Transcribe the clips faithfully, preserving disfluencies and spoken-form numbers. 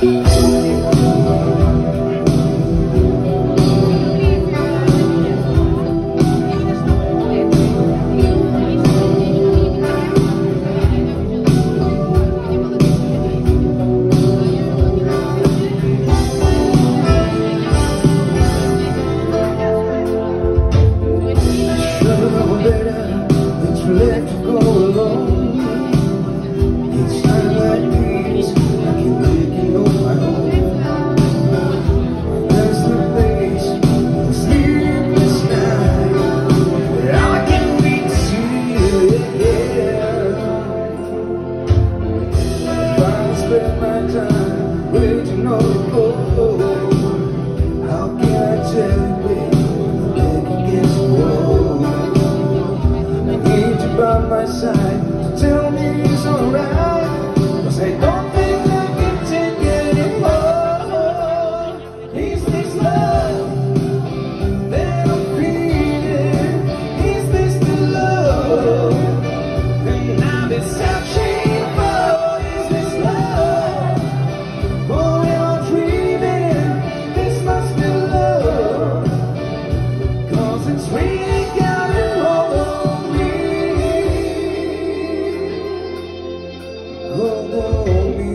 My side to tell me it's alright, 'cause I don't think I can take it anymore. Is this love that I'm feeling? Is this the love that I've been searching for? Is this love, or am I dreaming? This must be love, 'cause it's really got it all on me. Hold on me.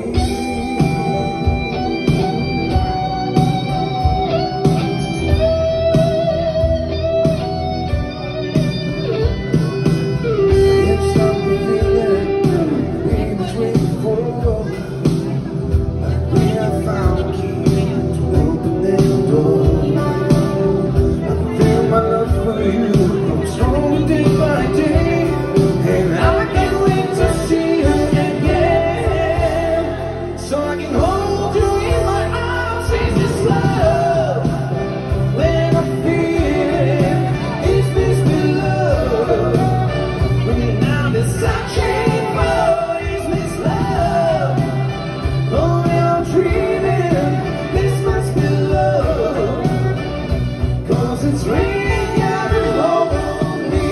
It's something feeling in between the four. We have found a key to open that door. I feel my love for you grow stronger day by day, and I can't wait to see you again, so I can hold you in my arms. Is this love when I feel it? Is this the love when I've been searching for? Is this love, or am I dreaming? This must be love, 'cause it's really got it all on me.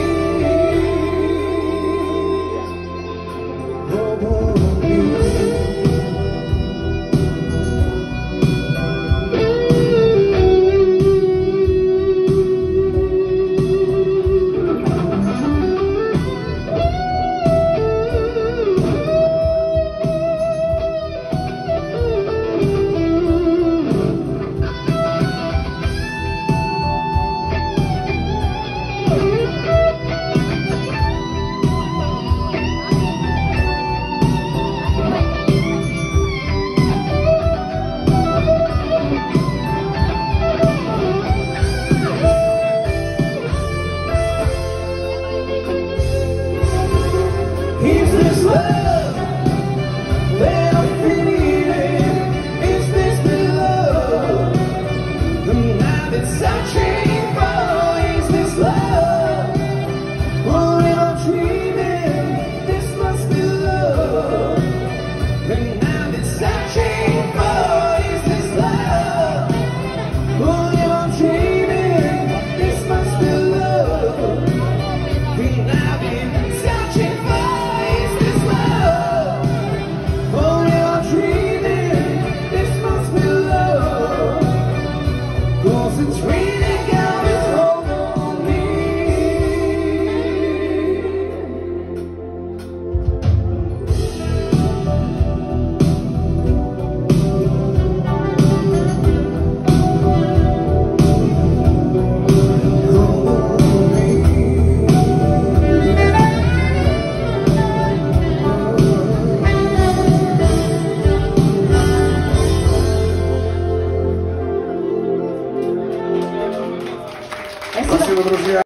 Hold on me. Is this love that I'm feeling? Is this the love that I've been searching for? Is this love, or am I dreaming? This must be love that I've been searching for. Is this love, or am I dreaming? This must be love that I've been searching for. It's really got its hold on me. Спасибо, друзья.